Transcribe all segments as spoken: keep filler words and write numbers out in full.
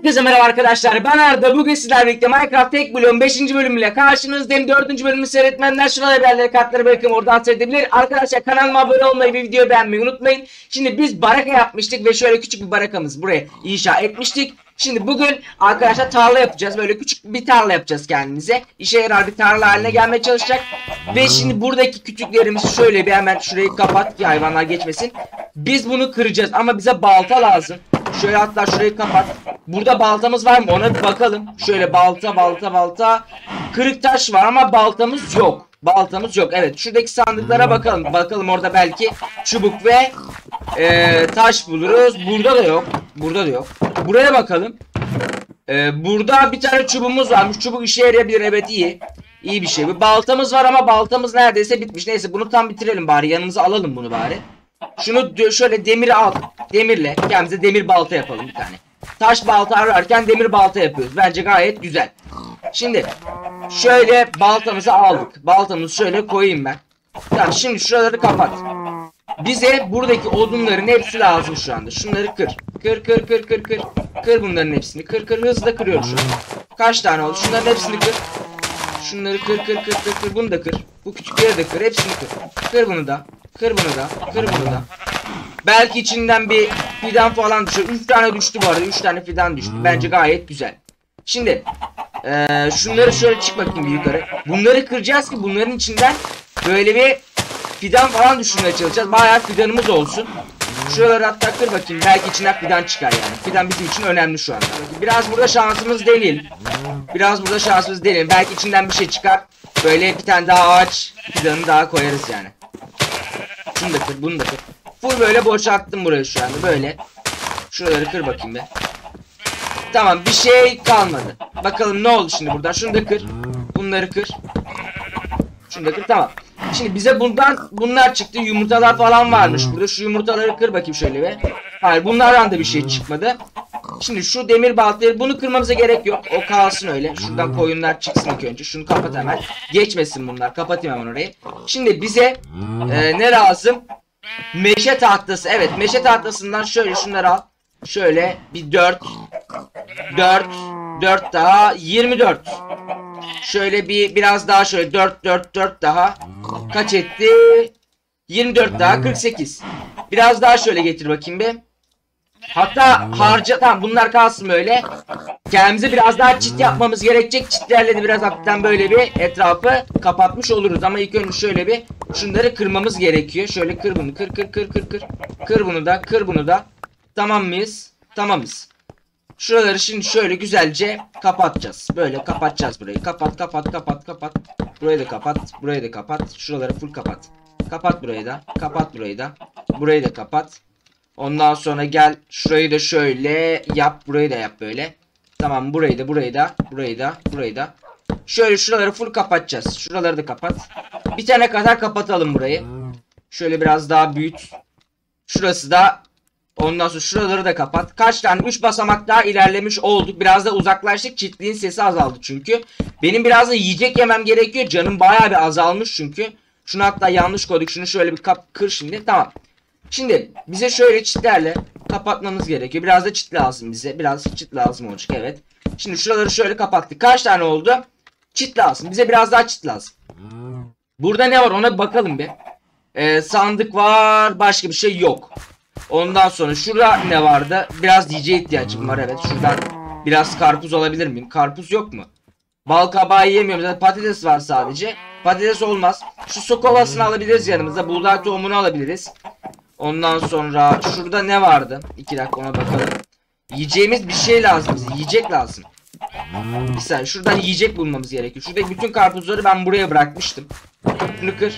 Herkese merhaba arkadaşlar, ben Arda. Bugün sizlerle birlikte Minecraft Tek Bloğun beşinci bölümüyle karşınızdayım. dördüncü bölümü seyretmenler şurada haberleri kartları bırakın, oradan seyredebilir. Arkadaşlar kanalıma abone olmayı ve videoyu beğenmeyi unutmayın. Şimdi biz baraka yapmıştık ve şöyle küçük bir barakamız buraya inşa etmiştik. Şimdi bugün arkadaşlar tarla yapacağız. Böyle küçük bir tarla yapacağız kendimize. İşe yarar bir tarla haline gelmeye çalışacak. Ve şimdi buradaki küçüklerimizi şöyle bir hemen şurayı kapat ki hayvanlar geçmesin. Biz bunu kıracağız ama bize balta lazım. Şöyle hatta şurayı kapat. Burada baltamız var mı? Ona bir bakalım. Şöyle balta balta balta. Kırık taş var ama baltamız yok. Baltamız yok. Evet, şuradaki sandıklara bakalım. Bakalım orada belki çubuk ve e, taş buluruz. Burada da yok. Burada da yok. Buraya bakalım. E, burada bir tane çubuğumuz varmış. Çubuk işe yarayabilir. Evet, iyi. İyi bir şey. Bir baltamız var ama baltamız neredeyse bitmiş. Neyse, bunu tam bitirelim bari. Yanımıza alalım bunu bari. Şunu şöyle demiri al. Demirle kendimize demir balta yapalım bir tane. Taş balta ararken demir balta yapıyoruz. Bence gayet güzel. Şimdi şöyle baltamızı aldık. Baltamızı şöyle koyayım ben. Tamam, şimdi şuraları kapat. Bize buradaki odunların hepsi lazım şu anda. Şunları kır. Kır kır kır kır kır. Kır bunların hepsini. Kır kır, hızla kırıyoruz şu an. Kaç tane oldu? Şunların hepsini kır. Şunları kır kır kır kır kır. Bunu da kır. Bu küçükleri de kır. Hepsini kır. Kır bunu da. Kır bunu da. Kır bunu da. Belki içinden bir fidan falan düşüyor. üç tane düştü bu arada. üç tane fidan düştü. Bence gayet güzel. Şimdi ee, şunları şöyle çık bakayım bir yukarı. Bunları kıracağız ki bunların içinden böyle bir fidan falan düşürmeye çalışacağız. Bayağı fidanımız olsun. Şuraları hatta kır bakayım. Belki içinden fidan çıkar yani. Fidan bizim için önemli şu anda. Biraz burada şansımız deneyelim. Biraz burada şansımız deneyelim. Belki içinden bir şey çıkar. Böyle bir tane daha ağaç fidanı daha koyarız yani. Şunu da kır, bunu da kır. Full böyle boşalttım burayı şu anda böyle. Şuraları kır bakayım be. Tamam, bir şey kalmadı. Bakalım ne oldu şimdi buradan. Şunu da kır. Bunları kır. Şunu da kır, tamam. Şimdi bize bundan bunlar çıktı. Yumurtalar falan varmış burada. Şu yumurtaları kır bakayım şöyle be. Hayır, bunlardan da bir şey çıkmadı. Şimdi şu demir baltayı, bunu kırmamıza gerek yok. O kalsın öyle. Şuradan koyunlar çıksın ilk önce. Şunu kapat hemen. Geçmesin bunlar. Kapatayım hemen orayı. Şimdi bize e, ne lazım? Meşe tahtası. Evet, meşe tahtasından şöyle şunları al. Şöyle bir dört dört dört daha yirmi dört. Şöyle bir biraz daha şöyle dört dört dört daha. Kaç etti? yirmi dört daha kırk sekiz. Biraz daha şöyle getir bakayım be. Hatta harca, tamam bunlar kalsın böyle. Kendimize biraz daha çit yapmamız gerekecek. Çitlerle de biraz hafiften böyle bir etrafı kapatmış oluruz. Ama ilk önce şöyle bir şunları kırmamız gerekiyor. Şöyle kır bunu, kır kır kır kır kır. Kır bunu da, kır bunu da. Tamam mıyız? Tamamız. Şuraları şimdi şöyle güzelce kapatacağız. Böyle kapatacağız burayı. Kapat kapat kapat kapat. Burayı da kapat. Burayı da kapat. Şuraları full kapat. Kapat burayı da. Kapat burayı da. Burayı da kapat. Ondan sonra gel şurayı da şöyle yap. Burayı da yap böyle. Tamam, burayı da burayı da burayı da burayı da. Şöyle şuraları full kapatacağız. Şuraları da kapat. Bir tane kadar kapatalım burayı. Şöyle biraz daha büyüt. Şurası da. Ondan sonra şuraları da kapat. Kaç tane? üç basamak daha ilerlemiş olduk. Biraz da uzaklaştık. Çiftliğin sesi azaldı çünkü. Benim biraz da yiyecek yemem gerekiyor. Canım bayağı bir azalmış çünkü. Şunu hatta yanlış koyduk. Şunu şöyle bir kap kır şimdi. Tamam. Şimdi bize şöyle çitlerle kapatmamız gerekiyor. Biraz da çit lazım bize. Biraz çit lazım olacak, evet. Şimdi şuraları şöyle kapattık. Kaç tane oldu? Çit lazım. Bize biraz daha çit lazım. Burada ne var ona bir bakalım bir. Ee, sandık var. Başka bir şey yok. Ondan sonra şurada ne vardı? Biraz yiyeceğe ihtiyacım var, evet. Şuradan biraz karpuz alabilir miyim? Karpuz yok mu? Bal kabağı yiyemiyorum. Zaten patates var sadece. Patates olmaz. Şu su kovasını alabiliriz yanımızda. Buğday tohumunu alabiliriz. Ondan sonra şurada ne vardı? iki dakika ona bakalım. Yiyeceğimiz bir şey lazım bize. Yiyecek lazım. Bir saniye, şuradan yiyecek bulmamız gerekiyor. Şuradaki bütün karpuzları ben buraya bırakmıştım. Şunu kır.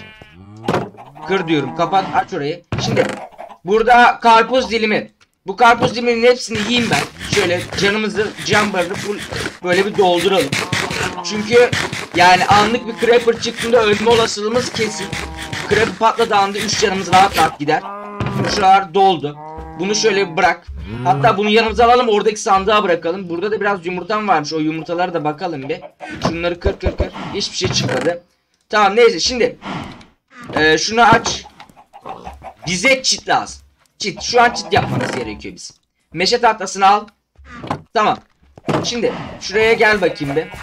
Kır diyorum. Kapat, aç orayı. Şimdi burada karpuz dilimi. Bu karpuz diliminin hepsini yiyeyim ben. Şöyle canımızı, can barını full böyle bir dolduralım. Çünkü yani anlık bir creeper çıktığında ölme olasılığımız kesin. Creeper patladığı anda üç canımız rahat rahat gider. Şuralar doldu. Bunu şöyle bir bırak. Hatta bunu yanımıza alalım, oradaki sandığa bırakalım. Burada da biraz yumurtam varmış. O yumurtalara da bakalım bir. Şunları kır kır kır. Hiçbir şey çıkmadı. Tamam, neyse şimdi. Ee, şunu aç. Bize çit lazım. Çit. Şu an çit yapmamız gerekiyor bizim. Meşe tahtasını al. Tamam. Şimdi şuraya gel bakayım bir.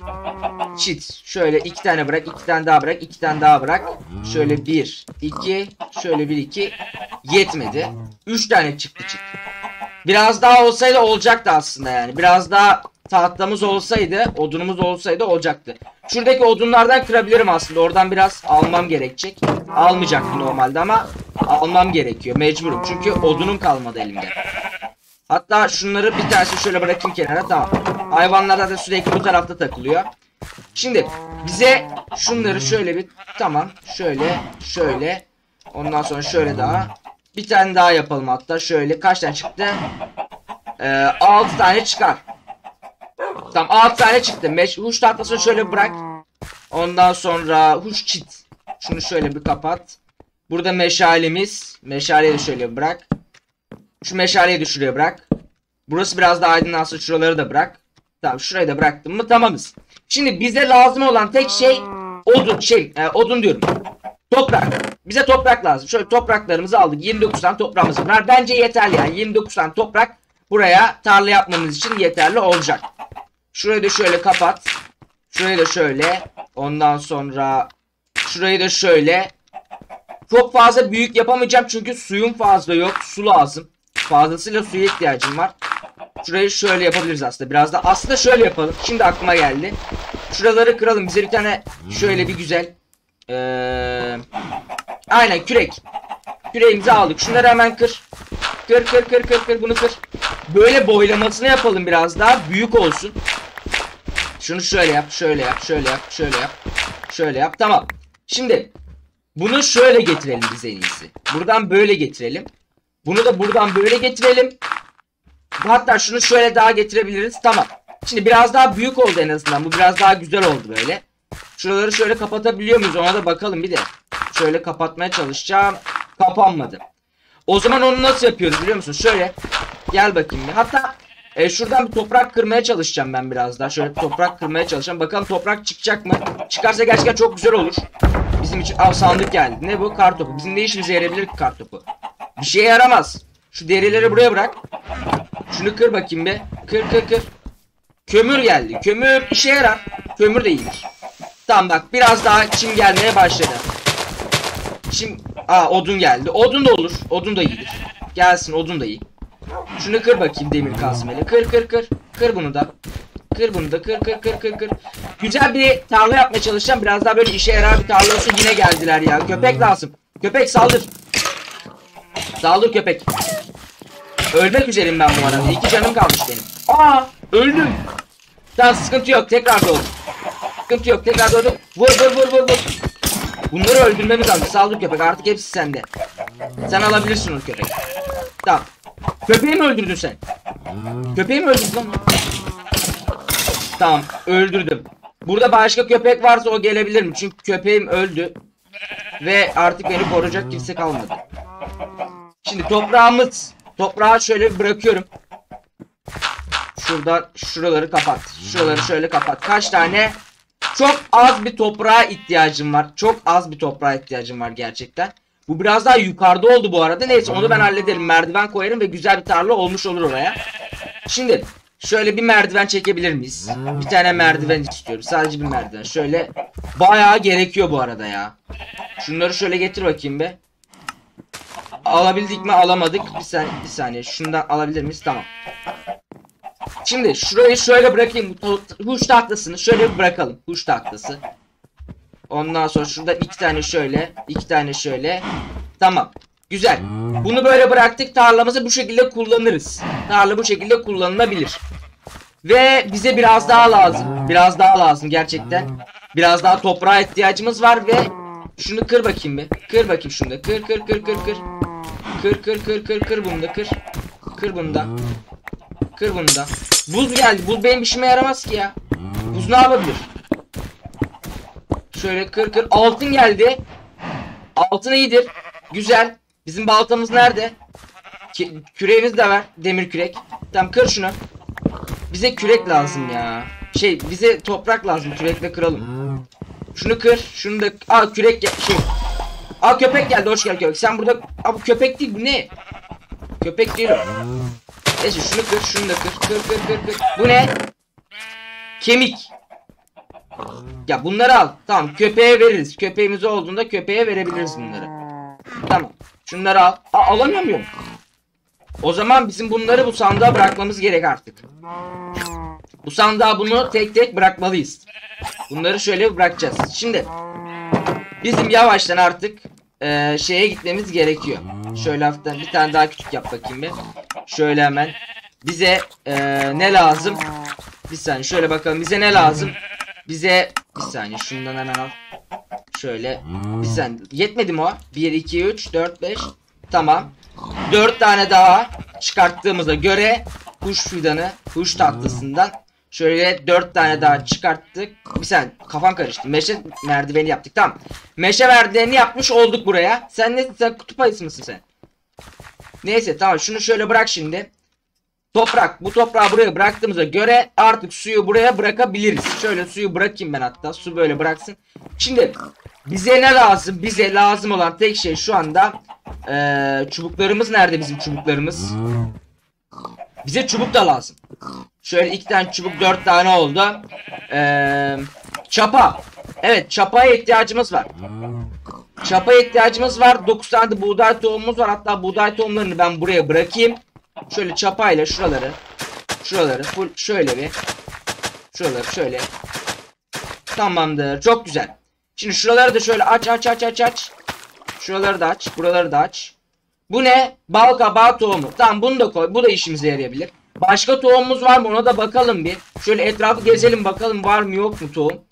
Çit. Şöyle iki tane bırak. iki tane daha bırak. iki tane daha bırak. Şöyle bir. iki. Şöyle bir iki. Yetmedi. üç tane çıktı çit. Biraz daha olsaydı olacaktı aslında yani. Biraz daha tahtamız olsaydı, odunumuz olsaydı olacaktı. Şuradaki odunlardan kırabilirim aslında. Oradan biraz almam gerekecek. Almayacaktım normalde ama almam gerekiyor. Mecburum. Çünkü odunum kalmadı elimde. Hatta şunları bir tanesi şöyle bırakayım kenara. Tamam. Hayvanlar da sürekli bu tarafta takılıyor. Şimdi bize şunları şöyle bir tamam. Şöyle şöyle. Ondan sonra şöyle daha. Bir tane daha yapalım hatta. Şöyle kaç tane çıktı? Ee, altı tane çıkar. Tamam altı tane çıktı. Meş huş tahtasını şöyle bırak. Ondan sonra huş çit. Şunu şöyle bir kapat. Burada meşalemiz. Meşaleyi de şöyle bırak. Şu meşaleyi de şuraya bırak. Burası biraz daha aydınlansın. Şuraları da bırak. Tamam şurayı da bıraktım mı tamamız. Şimdi bize lazım olan tek şey odun. Şey e, odun diyorum. Toprak. Bize toprak lazım. Şöyle topraklarımızı aldık. yirmi dokuz tane toprağımız var. Bence yeterli yani. yirmi dokuz tane toprak buraya tarla yapmamız için yeterli olacak. Şurayı da şöyle kapat. Şurayı da şöyle. Ondan sonra şurayı da şöyle. Çok fazla büyük yapamayacağım çünkü suyum fazla yok. Su lazım. Fazlasıyla suya ihtiyacım var. Şurayı şöyle yapabiliriz aslında. Biraz da aslında şöyle yapalım. Şimdi aklıma geldi. Şuraları kıralım. Bize bir tane şöyle bir güzel ee, aynen kürek. Küreğimizi aldık. Şunları hemen kır. Kır kır kır kır kır bunu kır. Böyle boylamasını yapalım biraz daha. Büyük olsun. Şunu şöyle yap. Şöyle yap. Şöyle yap. Şöyle yap. Şöyle yap. Tamam. Şimdi bunu şöyle getirelim biz en iyisi. Buradan böyle getirelim. Bunu da buradan böyle getirelim. Hatta şunu şöyle daha getirebiliriz. Tamam. Şimdi biraz daha büyük oldu en azından. Bu biraz daha güzel oldu böyle. Şuraları şöyle kapatabiliyor muyuz? Ona da bakalım bir de. Şöyle kapatmaya çalışacağım. Kapanmadı. O zaman onu nasıl yapıyoruz biliyor musun? Şöyle. Gel bakayım bir. Hatta e, şuradan bir toprak kırmaya çalışacağım ben biraz daha. Şöyle toprak kırmaya çalışacağım. Bakalım toprak çıkacak mı? Çıkarsa gerçekten çok güzel olur. Bizim için. Aa, sandık geldi. Ne bu? Kartopu. Bizim ne işimize yarayabilir ki kartopu? Bir şeye yaramaz. Şu derileri buraya bırak. Şunu kır bakayım be. Kır kır kır. Kömür geldi. Kömür işe yarar. Kömür de iyidir. Tamam bak biraz daha çim gelmeye başladı. Çim. Aa odun geldi. Odun da olur. Odun da iyidir. Gelsin odun da iyi. Şunu kır bakayım demir kazmayla. Kır kır kır. Kır bunu da. Kır bunu da. Kır kır kır kır kır. Güzel bir tarla yapmaya çalışacağım. Biraz daha böyle işe yarar bir tarla olsun. Yine geldiler ya. Köpek lazım. Köpek saldır. Saldır köpek. Ölmek üzereyim ben bu arada. İki canım kalmış benim. Aa öldüm. Tamam sıkıntı yok. Tekrar doğdum. Sıkıntı yok. Tekrar doğdum. Vur vur vur vur vur. Bunları öldürmemiz lazım. Saldır köpek. Artık hepsi sende. Sen alabilirsin onu köpek. Tamam. Köpeği mi öldürdün sen? Köpeği mi öldürdün lan? Tamam. Öldürdüm. Burada başka köpek varsa o gelebilir mi? Çünkü köpeğim öldü. Ve artık beni koruyacak kimse kalmadı. Şimdi toprağımız. Toprağı şöyle bırakıyorum. Şuradan şuraları kapat. Şuraları şöyle kapat. Kaç tane? Çok az bir toprağa ihtiyacım var. Çok az bir toprağa ihtiyacım var gerçekten. Bu biraz daha yukarıda oldu bu arada. Neyse onu ben hallederim. Merdiven koyarım ve güzel bir tarla olmuş olur oraya. Şimdi şöyle bir merdiven çekebilir miyiz? Bir tane merdiven istiyorum. Sadece bir merdiven. Şöyle bayağı gerekiyor bu arada ya. Şunları şöyle getir bakayım be. Alabildik mi? Alamadık. Bir saniye, bir saniye. Şundan alabilir miyiz? Tamam. Şimdi şurayı şöyle bırakayım. Huş tahtasını şöyle bir bırakalım. Huş tahtası. Ondan sonra şurada iki tane şöyle. iki tane şöyle. Tamam. Güzel. Bunu böyle bıraktık. Tarlamızı bu şekilde kullanırız. Tarla bu şekilde kullanılabilir. Ve bize biraz daha lazım. Biraz daha lazım gerçekten. Biraz daha toprağa ihtiyacımız var ve şunu kır bakayım bir. Kır bakayım şunu da. Kır kır kır kır kır. Kır kır kır kır kır bunu da kır. Kır bunu da. Kır bunu da. Buz geldi. Buz benim işime yaramaz ki ya. Buz ne yapabilir? Şöyle kır kır. Altın geldi. Altın iyidir. Güzel. Bizim baltamız nerede? Ki küreğimiz de var. Demir kürek. Tamam kır şunu. Bize kürek lazım ya. Şey bize toprak lazım. Kürekle kıralım. Şunu kır. Şunu da. Aa kürek şey. Aa köpek geldi. Hoş geldin köpek. Sen burada. Aa bu köpek değil bu ne? Köpek değil o. Neyse şunu kır, şunu da kır. Kır kır kır kır. Bu ne? Kemik. Ya bunları al. Tamam, köpeğe veririz. Köpeğimiz olduğunda köpeğe verebiliriz bunları. Tamam. Şunları al. Aa, alamıyor muyum? O zaman bizim bunları bu sandığa bırakmamız gerek artık. Bu sandığa bunu tek tek bırakmalıyız. Bunları şöyle bırakacağız. Şimdi bizim yavaştan artık e, şeye gitmemiz gerekiyor. Şöyle hafiften bir tane daha küçük yap bakayım bir. Şöyle hemen. Bize e, ne lazım? Bir saniye şöyle bakalım. Bize ne lazım? Bize bir saniye şundan hemen al. Şöyle bir saniye. Yetmedi mi o? bir, iki, üç, dört, beş. Tamam. dört tane daha çıkarttığımıza göre kuş fidanı, kuş tatlısından şöyle dört tane daha çıkarttık. Bir saniye kafam karıştı. Meşe merdiveni yaptık. Tamam. Meşe merdivenini yapmış olduk buraya. Sen ne? Sen kutup ayısı mısın sen? Neyse tamam, şunu şöyle bırak şimdi. Toprak, bu toprağı buraya bıraktığımıza göre artık suyu buraya bırakabiliriz. Şöyle suyu bırakayım ben hatta. Su böyle bıraksın. Şimdi bize ne lazım? Bize lazım olan tek şey şu anda ee, çubuklarımız nerede bizim çubuklarımız? Bize çubuk da lazım. Şöyle iki tane çubuk, dört tane oldu. Ee, çapa. Evet, çapaya ihtiyacımız var. Çapaya ihtiyacımız var. dokuz tane de buğday tohumumuz var. Hatta buğday tohumlarını ben buraya bırakayım. Şöyle çapayla şuraları, şuraları full şöyle bir, şuraları şöyle. Tamamdır. Çok güzel. Şimdi şuraları da şöyle aç aç aç aç aç. Şuraları da aç, buraları da aç. Bu ne? Bal kabağı tohumu. Tamam, bunu da koy. Bu da işimize yarayabilir. Başka tohumumuz var mı? Ona da bakalım bir. Şöyle etrafı gezelim bakalım var mı yok mu tohum.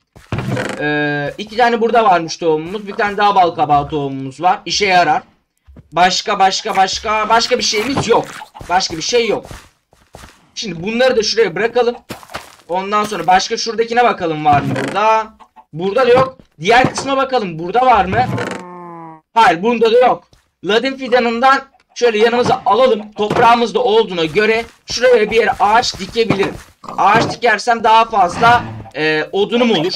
Ee, iki tane burada varmış tohumumuz. Bir tane daha bal kabağı tohumumuz var. İşe yarar. Başka başka başka başka bir şeyimiz yok. Başka bir şey yok. Şimdi bunları da şuraya bırakalım. Ondan sonra başka şuradakine bakalım var mı burada. Burada da yok. Diğer kısma bakalım. Burada var mı? Hayır, bunda da yok. Ladin fidanından şöyle yanımıza alalım. Toprağımız da olduğuna göre şuraya bir yere ağaç dikebilirim. Ağaç dikersem daha fazla e, odunum olur.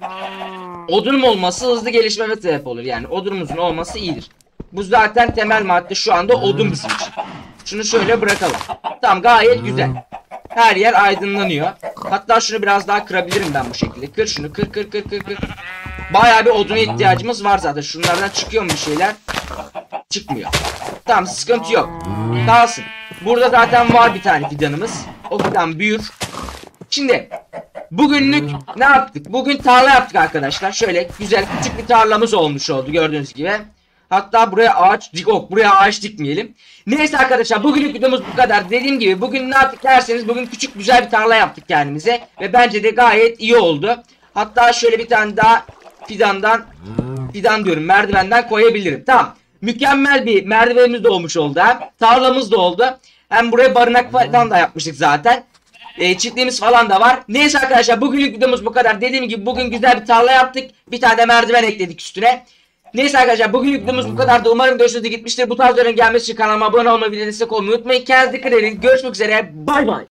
Odunum olması hızlı gelişmeme sebep olur. Yani odunumuzun olması iyidir. Bu zaten temel madde şu anda odun bizim için. Şunu şöyle bırakalım. Tamam, gayet güzel. Her yer aydınlanıyor. Hatta şunu biraz daha kırabilirim ben bu şekilde. Kır şunu, kır kır kır kır kır. Bayağı bir oduna ihtiyacımız var zaten. Şunlardan çıkıyor mu bir şeyler? Çıkmıyor. Tamam, sıkıntı yok. Kalsın. Burada zaten var bir tane fidanımız. O fidan büyür. Şimdi bugünlük ne yaptık? Bugün tarla yaptık arkadaşlar. Şöyle güzel küçük bir tarlamız olmuş oldu gördüğünüz gibi. Hatta buraya ağaç dik ok, buraya ağaç dikmeyelim. Neyse arkadaşlar, bugünlük videomuz bu kadar. Dediğim gibi bugün ne yaptık derseniz bugün küçük güzel bir tarla yaptık kendimize. Ve bence de gayet iyi oldu. Hatta şöyle bir tane daha fidandan, fidan diyorum merdivenden koyabilirim. Tamam. Mükemmel bir merdivenimiz de olmuş oldu hem. Tarlamız da oldu. Hem buraya barınak falan da yapmıştık zaten. E, çiftliğimiz falan da var. Neyse arkadaşlar, bugünlük videomuz bu kadar. Dediğim gibi bugün güzel bir tarla yaptık. Bir tane de merdiven ekledik üstüne. Neyse arkadaşlar, bugünlük videomuz bu kadar da. Umarım hoşunuza gitmiştir. Bu tarz videoların gelmesi için kanalıma abone olmayı, videoyu destek olmayı unutmayın. Kendinize dikkat edin. Görüşmek üzere. Bay bay.